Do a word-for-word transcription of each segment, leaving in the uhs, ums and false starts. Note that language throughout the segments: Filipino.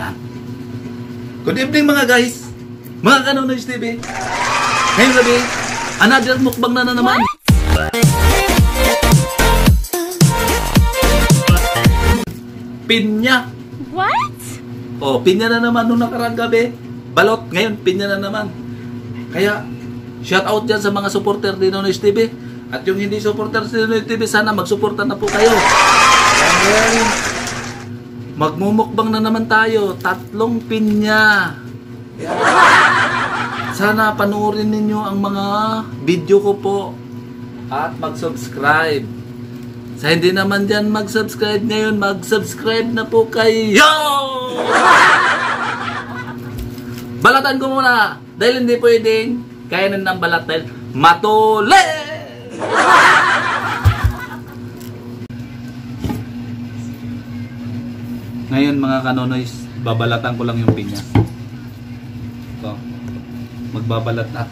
Yan. Good evening mga guys. Mga Kanonoys T V. Ngayong gabi, another mukbang na na naman. Pinya. What? Oh, pinya na naman nung nakaraang gabi. Balot, ngayon pinya na naman. Kaya, shout out dyan sa mga supporter din ng Nonoys T V. At yung hindi supporter din ng Nonoys T V, sana magsuporta na po kayo. Ayan. Magmumukbang na naman tayo. Tatlong pinya. Sana panoorin ninyo ang mga video ko po. At mag-subscribe. Sa hindi naman dyan mag-subscribe ngayon, mag-subscribe na po kayo! Balatan ko muna. Dahil hindi pwedeng kainin ng balat dahil matuli! Ngayon mga Kanonoys, babalatan ko lang yung pinya. Ito. Magbabalat na ako.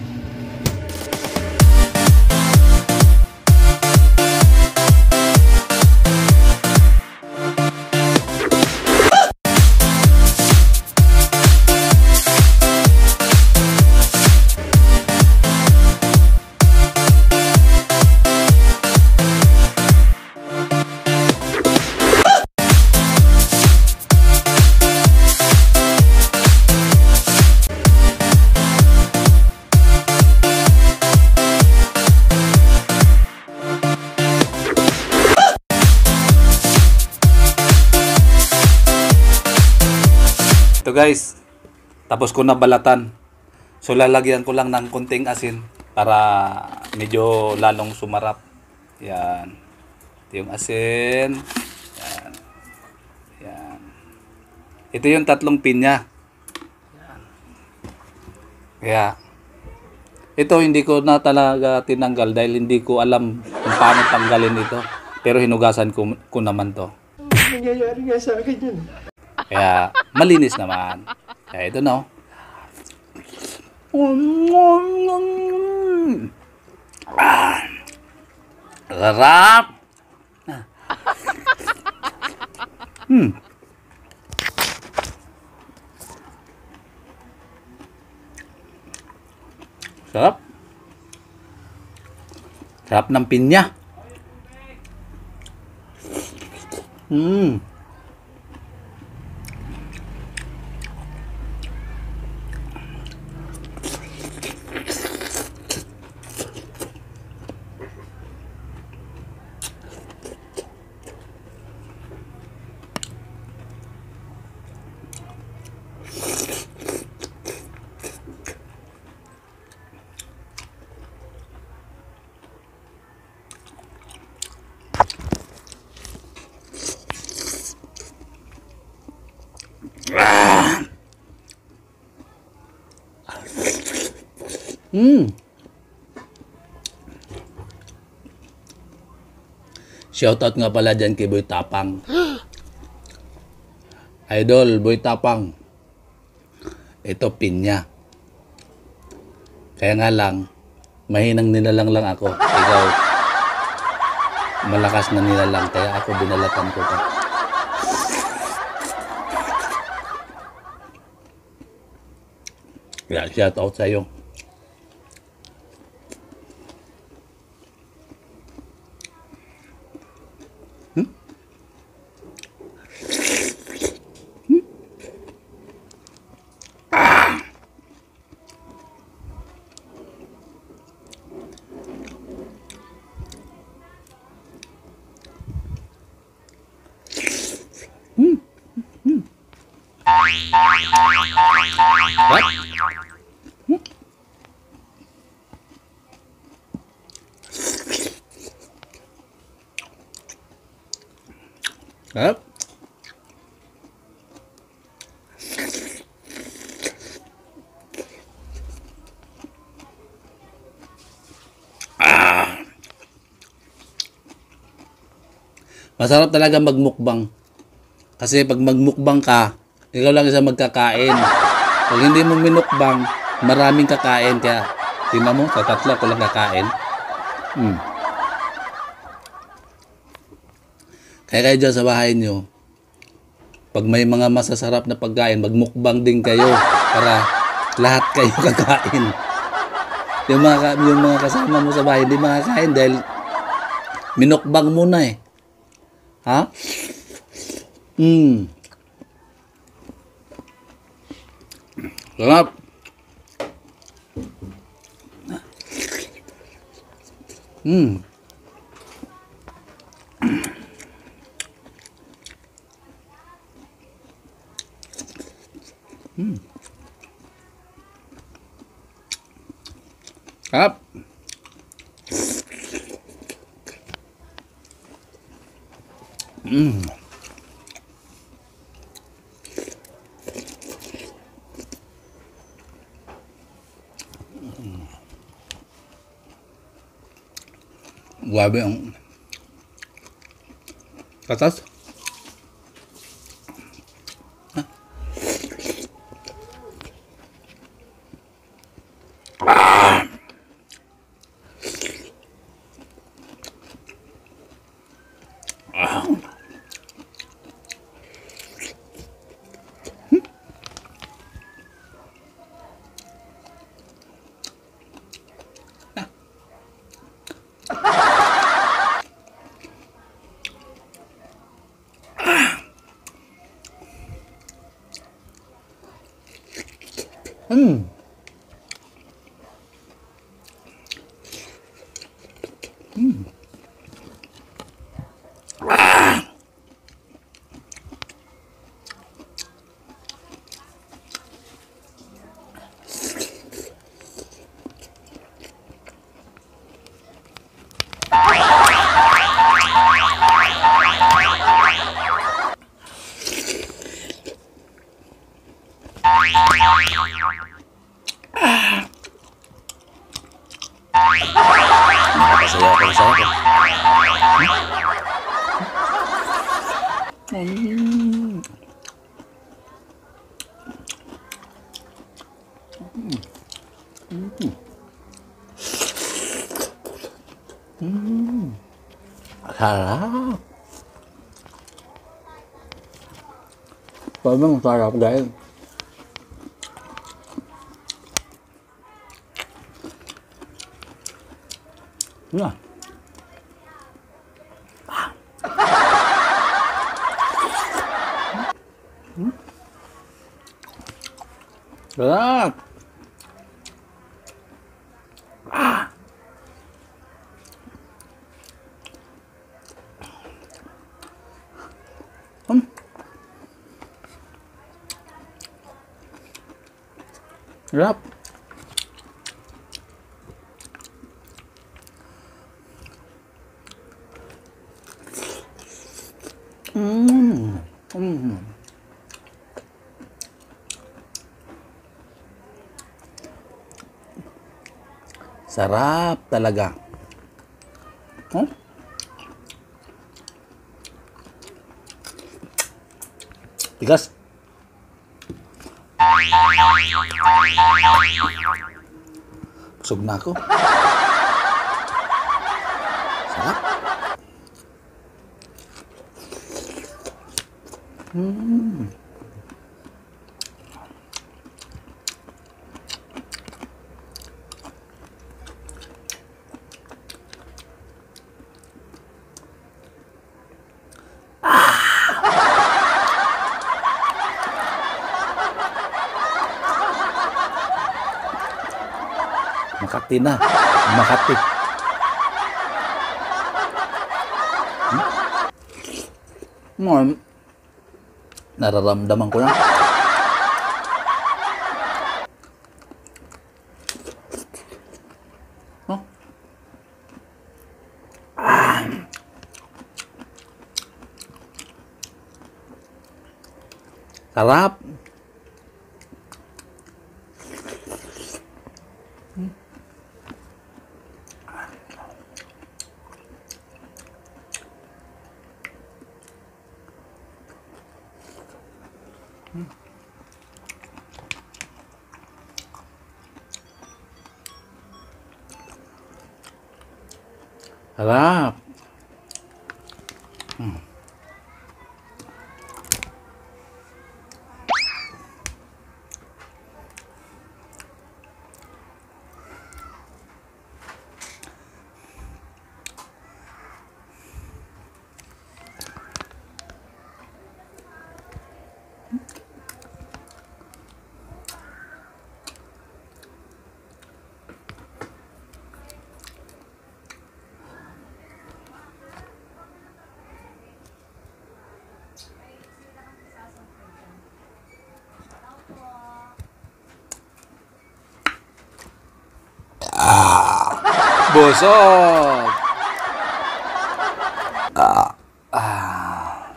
Ito guys, tapos ko na balatan. So lalagyan ko lang ng konting asin para medyo lalong sumarap. Yan. Ito yung asin. Yan. Yan. Ito yung tatlong pinya. Yan. Kaya ito hindi ko na talaga tinanggal dahil hindi ko alam kung paano tanggalin ito. Pero hinugasan ko, ko naman to. Nangyayari nga sa akin yun. Kaya malinis naman. Kaya ito no. Ah, sarap. Hmm. Sarap. Sarap ng pinya. Hmm. Hmm. Shoutout nga pala dyan kay Boy Tapang. Idol, Boy Tapang. Ito pinya. Kaya nga lang, mahinang nilalang lang ako. Ikaw, malakas na nilalang. Kaya ako binalatan ko pa. Kaya shoutout sa'yo. Hmm. Hmm. What? Hmm. Huh? Ah. Masarap talaga magmukbang. Kasi pag magmukbang ka, ikaw lang isa magkakain. Pag hindi mo minukbang, maraming kakain. Kaya, tingnan mo, sa tatlo ko lang kakain. Hmm. Kaya kayo dyan sa bahay nyo, Pag may mga masasarap na pagkain, magmukbang din kayo para lahat kayo kakain. Yung mga, ka- yung mga kasama mo sa bahay, hindi makakain dahil minukbang muna eh. Ha? Hmm. Sarap. Hmm. Hmm. Sarap. Hmm. Grabe ang katas. Hmm. Hmm. Nakapasaya ako sa akin. Hmm. Hmm. Sarap. Sobrang sarap guys. Yeah. Hmm. Sarap. Ah. Hmm. Sarap. Hmm. Hmm. Sarap talaga. Huh? Tigas. Busog na ako. Sarap. Hmm. Makati na. Makati. Hmm? Nararamdaman ko na. Huh? Ah. Sarap. Hmm. Hmm. Sarap. Hmm. Busog! Ah. Ah.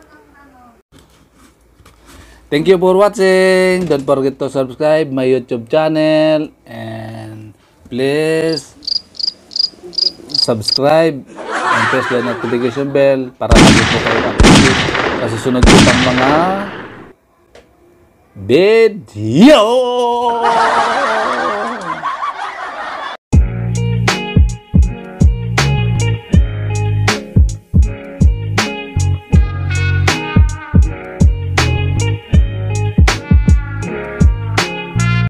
Thank you for watching. Don't forget to subscribe my YouTube channel and please subscribe and press the notification bell para lagi po kayo updated sa susunod ko pang mga video.